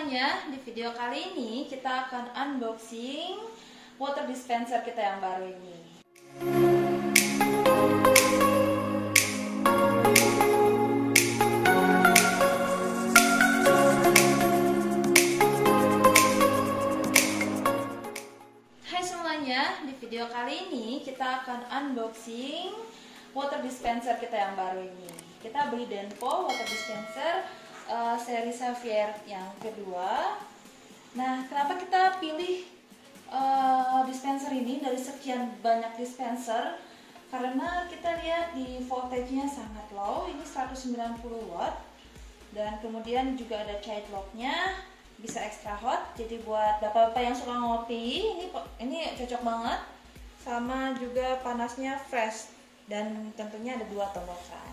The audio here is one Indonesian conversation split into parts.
semuanya, di video kali ini kita akan unboxing water dispenser kita yang baru ini. Hai semuanya, di video kali ini kita akan unboxing water dispenser kita yang baru ini. Kita beli Denpo water dispenser seri Xavier yang kedua. Nah, kenapa kita pilih dispenser ini dari sekian banyak dispenser? Karena kita lihat di voltage-nya sangat low, ini 190 watt. Dan kemudian juga ada child lock-nya, bisa extra hot. Jadi buat bapak-bapak yang suka ngopi, ini cocok banget. Sama juga panasnya fresh dan tentunya ada 2 tombol kan.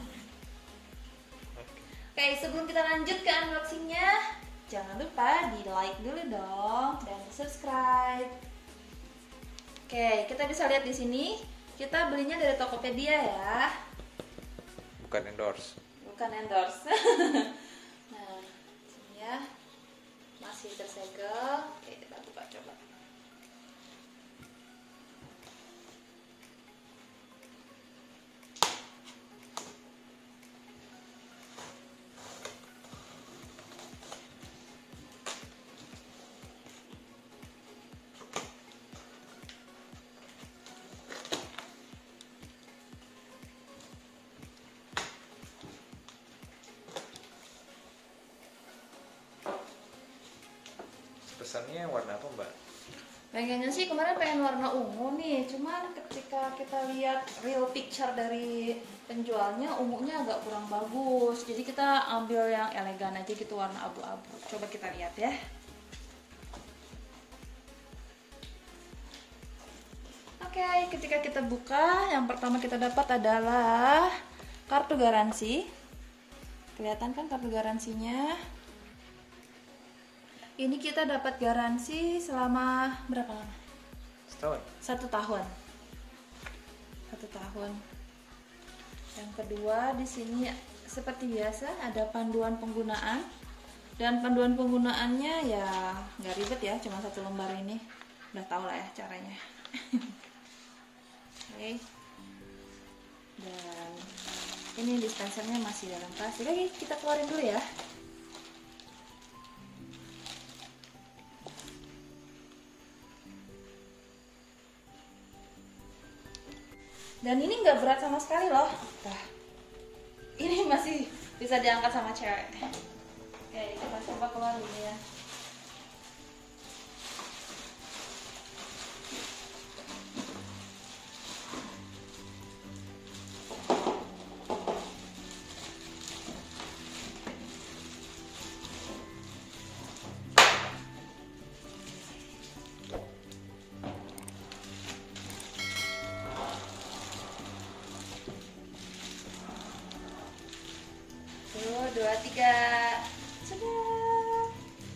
Oke, sebelum kita lanjut ke unboxingnya, jangan lupa di like dulu dong dan subscribe. Oke, kita bisa lihat di sini, kita belinya dari Tokopedia ya. Bukan endorse. Bukan endorse. Nah, sini ya, masih tersegel. Oke, kita buka coba. Pesannya warna apa, Mbak? Pengennya sih kemarin pengen warna ungu nih, cuman ketika kita lihat real picture dari penjualnya, ungunya agak kurang bagus. Jadi kita ambil yang elegan aja gitu, warna abu-abu. Coba kita lihat ya. Oke, ketika kita buka, yang pertama kita dapat adalah kartu garansi. Kelihatan kan kartu garansinya? Ini kita dapat garansi selama berapa lama? Setahun. 1 tahun. 1 tahun. Yang kedua di sini seperti biasa ada panduan penggunaan, dan panduan penggunaannya ya nggak ribet ya, cuma 1 lembar ini. Udah tau lah ya caranya. Oke. Dan ini dispensernya masih dalam plastik. Oke, kita keluarin dulu ya. Dan ini nggak berat sama sekali loh. Nah, ini masih bisa diangkat sama cewek. Oke, kita coba keluar dulu ya. Tuh, 2, 3. Sudah.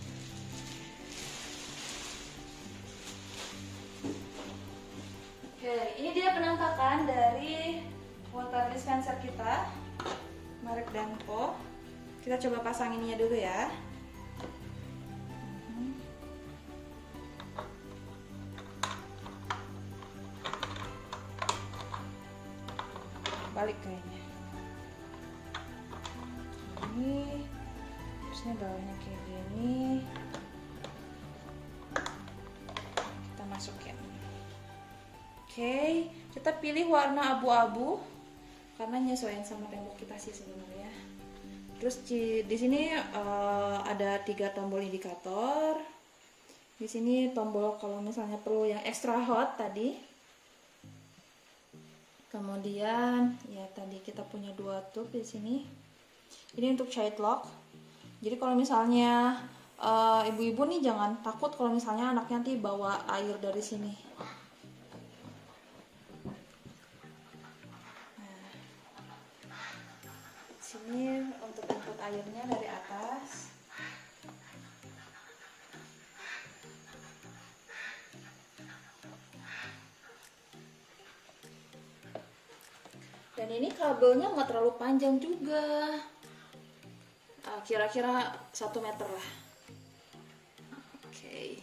Oke, ini dia penampakan dari water dispenser kita, merek Denpo. Kita coba pasang ininya dulu ya. Balik kayaknya. Ini terusnya bawahnya kayak gini, kita masukin. Oke, kita pilih warna abu-abu karena nyesuaiin sama tembok kita sih sebenarnya. Terus di sini ada 3 tombol indikator. Di sini tombol kalau misalnya perlu yang extra hot tadi. Kemudian ya tadi kita punya 2 tube di sini. Ini untuk child lock. Jadi kalau misalnya ibu-ibu nih jangan takut kalau misalnya anaknya nanti bawa air dari sini. Nah, sini untuk input airnya dari atas. Dan ini kabelnya nggak terlalu panjang juga. Kira-kira 1 meter lah. Oke.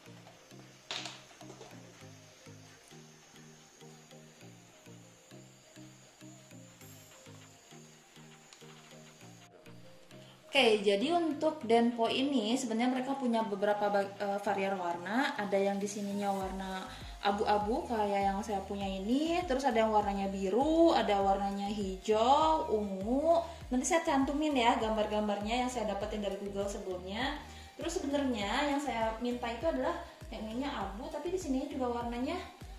Oke, jadi untuk Denpo ini sebenarnya mereka punya beberapa varian warna. Ada yang di sininya warna abu-abu kayak yang saya punya ini. Terus ada yang warnanya biru, ada warnanya hijau, ungu. Nanti saya cantumin ya gambar-gambarnya yang saya dapetin dari Google sebelumnya. Terus sebenarnya yang saya minta itu adalah yang ininya abu, tapi di sini juga warnanya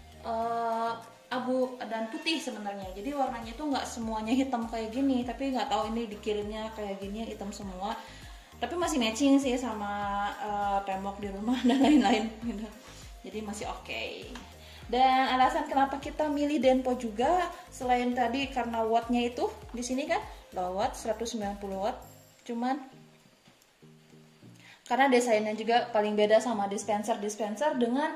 abu dan putih sebenarnya. Jadi warnanya itu nggak semuanya hitam kayak gini, tapi nggak tahu ini dikirimnya kayak gini hitam semua. Tapi masih matching sih sama tembok di rumah dan lain-lain gitu. Jadi masih oke. Dan alasan kenapa kita milih Denpo juga selain tadi karena wattnya itu di sini kan low watt 190 watt, cuman karena desainnya juga paling beda sama dispenser dengan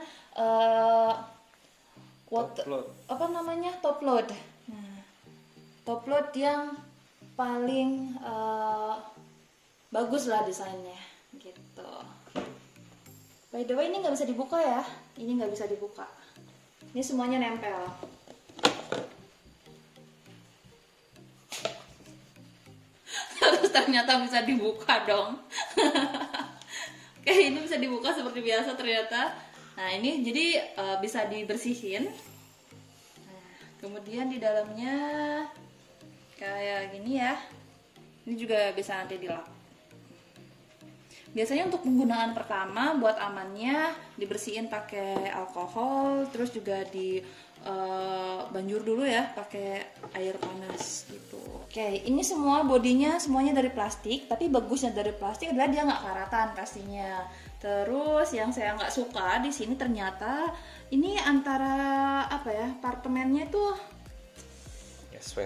apa namanya top load. Nah, top load yang paling bagus lah desainnya gitu. By the way ini nggak bisa dibuka ya, ini nggak bisa dibuka. Ini semuanya nempel. Terus ternyata bisa dibuka dong. Oke, ini bisa dibuka seperti biasa ternyata. Nah ini jadi bisa dibersihin. Nah, kemudian di dalamnya kayak gini ya. Ini juga bisa nanti dilap. Biasanya untuk penggunaan pertama buat amannya dibersihin pakai alkohol, terus juga di banjur dulu ya pakai air panas gitu. Oke, ini semua bodinya semuanya dari plastik, tapi bagusnya dari plastik adalah dia nggak karatan pastinya. Terus yang saya nggak suka di sini ternyata ini antara apa ya, apartemennya tuh Ya, sesuai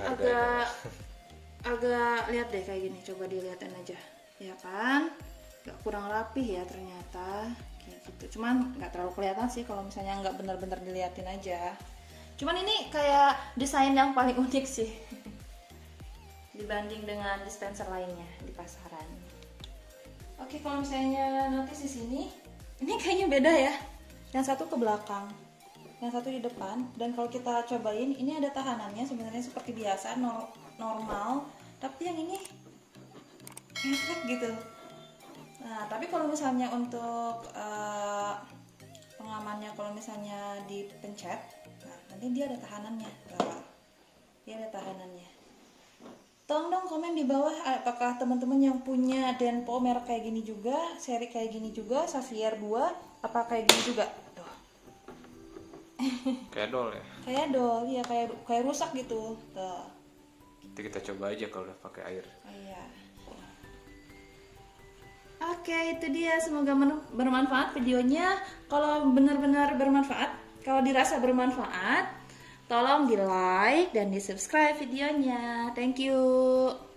agak lihat deh kayak gini, coba dilihatin aja ya kan, nggak kurang rapih ya ternyata kayak gitu. Cuman nggak terlalu kelihatan sih kalau misalnya nggak benar-benar dilihatin aja. Cuman ini kayak desain yang paling unik sih dibanding dengan dispenser lainnya di pasaran. Oke, kalau misalnya notice di sini, ini kayaknya beda ya. Yang satu ke belakang, yang satu di depan. Dan kalau kita cobain, ini ada tahanannya sebenarnya seperti biasa, normal. Tapi yang ini efek gitu. Nah, tapi kalau misalnya untuk pengamannya, kalau misalnya dipencet, nah nanti dia ada tahanannya. Dia ada tahanannya. Tolong dong komen di bawah apakah teman-teman yang punya Denpo merek kayak gini juga, seri kayak gini juga, Savier 2, apa kayak gini juga? Tuh. Kayak dol ya. Kayak dol, ya kayak rusak gitu. Tuh. Nanti kita coba aja kalau udah pakai air. Oh, iya. Oke, itu dia. Semoga bermanfaat videonya. Kalau benar-benar bermanfaat, kalau dirasa bermanfaat, tolong di like dan di subscribe videonya. Thank you.